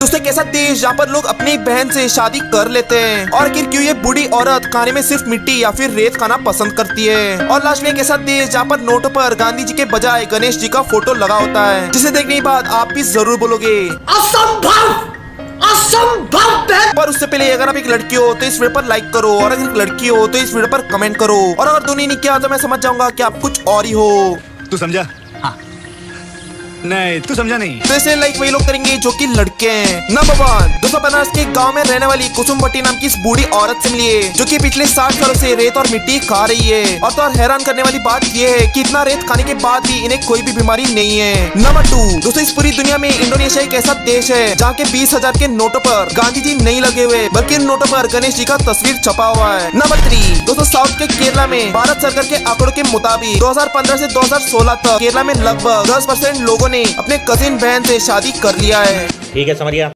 दोस्तों एक ऐसा देश जहाँ पर लोग अपनी बहन से शादी कर लेते हैं। और आखिर क्यों ये बूढ़ी औरत खाने में सिर्फ मिट्टी या फिर रेत खाना पसंद करती है। और लास्ट में एक ऐसा देश जहाँ पर नोटों पर गांधी जी के बजाय गणेश जी का फोटो लगा होता है, जिसे देखने के बाद आप भी जरूर बोलोगे असंभव असंभव। पर उससे पहले अगर आप एक लड़की हो तो इस वीडियो पर लाइक करो, और अगर एक लड़की हो तो इस वीडियो पर कमेंट करो, और अगर दोनों नहीं किया तो मैं समझ जाऊंगा कि आप कुछ और ही हो। तू समझा? हाँ। नहीं तू समझा नहीं। तो इसलिए लाइक वही लोग करेंगे जो कि लड़के हैं। नंबर 1, दोस्तों बनारस के गांव में रहने वाली कुसुमवती नाम की इस बूढ़ी औरत से मिलिए, जो कि पिछले 60 सालों से रेत और मिट्टी खा रही है। और तो और हैरान करने वाली बात ये है कि इतना रेत खाने के बाद भी इन्हें कोई भी बीमारी नहीं है। नंबर 2, दोस्तों इस पूरी दुनिया में इंडोनेशिया एक ऐसा देश है जहाँ के 20,000 के नोटों पर गांधी जी नहीं लगे हुए, बल्कि इन नोटों पर गणेश जी का तस्वीर छपा हुआ है। नंबर 3, दोस्तों साउथ के केरला में भारत सरकार के आंकड़ों के मुताबिक 2015 से 2016 तक केरला में लगभग 10% लोगों ने अपने कजिन बहन से शादी कर लिया है। ठीक है, समझ गया।